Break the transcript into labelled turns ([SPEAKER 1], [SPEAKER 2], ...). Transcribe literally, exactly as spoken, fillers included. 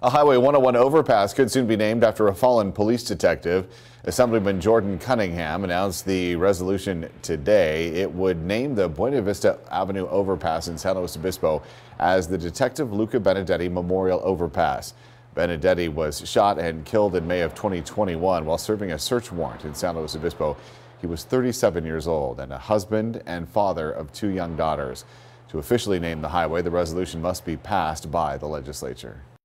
[SPEAKER 1] A Highway one oh one overpass could soon be named after a fallen police detective. Assemblyman Jordan Cunningham announced the resolution today. It would name the Buena Vista Avenue overpass in San Luis Obispo as the Detective Luca Benedetti Memorial Overpass. Benedetti was shot and killed in May of twenty twenty-one while serving a search warrant in San Luis Obispo. He was thirty-seven years old and a husband and father of two young daughters. To officially name the highway, the resolution must be passed by the legislature.